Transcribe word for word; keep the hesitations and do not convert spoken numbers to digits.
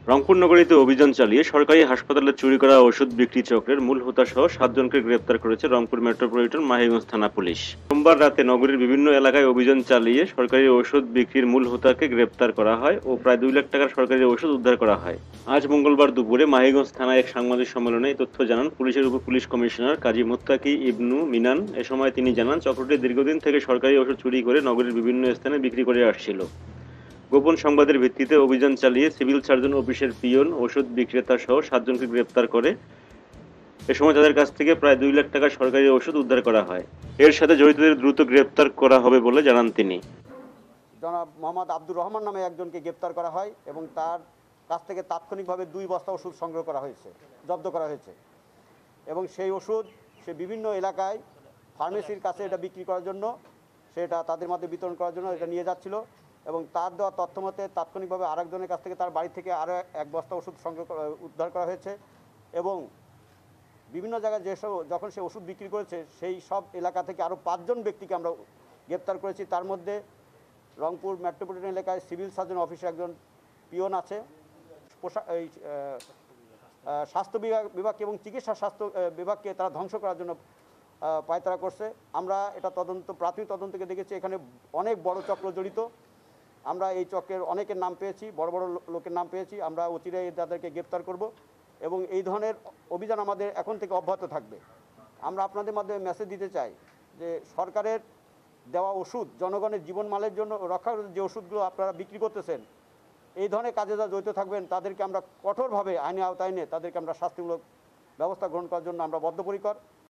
রংপুর নগরীতে অভিযান চালিয়ে সরকারি হাসপাতালে চুরি করা ওষুধ বিক্রি চক্রের মূল হোতাসহ সাতজনকে গ্রেপ্তার করেছে রংপুর মেট্রোপলিটন মাহিগঞ্জ থানা পুলিশ। সোমবার রাতে নগরীর বিভিন্ন এলাকায় অভিযান চালিয়ে সরকারি ওষুধ বিক্রির মূল হোতাকে গ্রেপ্তার করা হয় ও প্রায় দুই লাখ টাকার সরকারি ওষুধ উদ্ধার করা হয়। আজ মঙ্গলবার দুপুরে মাহিগঞ্জ থানায় এক সাংবাদিক সম্মেলনে এই তথ্য জানান পুলিশের উপপুলিশ কমিশনার কাজী মুত্তাকি ইবনু মিনান। এ সময় তিনি জানান, চক্রটি দীর্ঘদিন থেকে সরকারি ওষুধ চুরি করে নগরীর বিভিন্ন স্থানে বিক্রি করে আসছিল। গোপন সংবাদের ভিত্তিতে অভিযান চালিয়ে সিভিল সার্জন অফিসের পিয়ন, ওষুধ বিক্রেতা সহ সাতজনকে গ্রেপ্তার করে এ সময় তাদের কাছ থেকে প্রায় দুই লাখ টাকার সরকারি ওষুধ উদ্ধার করা হয়। এর সাথে জড়িতদের দ্রুত গ্রেপ্তার করা হবে বলে জানান তিনি। জনাব মোহাম্মদ আব্দুর রহমান নামে একজনকে গ্রেপ্তার করা হয় এবং তার কাছ থেকে তাৎক্ষণিকভাবে দুই বস্তা ওষুধ সংগ্রহ করা হয়েছে, জব্দ করা হয়েছে এবং সেই ওষুধ সে বিভিন্ন এলাকায় ফার্মেসির কাছে এটা বিক্রি করার জন্য, সেটা তাদের মধ্যে বিতরণ করার জন্য এটা নিয়ে যাচ্ছিল এবং তার দেওয়া তথ্য মতে তাৎক্ষণিকভাবে আরেকজনের কাছ থেকে তার বাড়ি থেকে আরও এক বস্তা ওষুধ সংগ্রহ উদ্ধার করা হয়েছে এবং বিভিন্ন জায়গায় যেসব যখন সে ওষুধ বিক্রি করেছে সেই সব এলাকা থেকে আরও পাঁচজন ব্যক্তিকে আমরা গ্রেপ্তার করেছি। তার মধ্যে রংপুর মেট্রোপলিটন এলাকায় সিভিল সার্জন অফিসে একজন পিয়ন আছে, এই স্বাস্থ্য বিভাগ বিভাগকে এবং চিকিৎসা স্বাস্থ্য বিভাগকে তারা ধ্বংস করার জন্য পায়তারা করছে। আমরা এটা তদন্ত প্রাথমিক তদন্ত থেকে দেখেছি এখানে অনেক বড় চক্র জড়িত। আমরা এই চক্রের অনেকের নাম পেয়েছি, বড় বড় লোকের নাম পেয়েছি। আমরা অচিরেই তাদেরকে গ্রেপ্তার করব এবং এই ধরনের অভিযান আমাদের এখন থেকে অব্যাহত থাকবে। আমরা আপনাদের মাধ্যমে মেসেজ দিতে চাই যে সরকারের দেওয়া ওষুধ জনগণের জীবনমালের জন্য রক্ষার যে ওষুধগুলো আপনারা বিক্রি করতেছেন, এই ধরনের কাজে যারা জড়িত থাকবেন তাদেরকে আমরা কঠোরভাবে আইনে আওতায় এনে তাদেরকে আমরা শাস্তিমূলক ব্যবস্থা গ্রহণ করার জন্য আমরা বদ্ধপরিকর।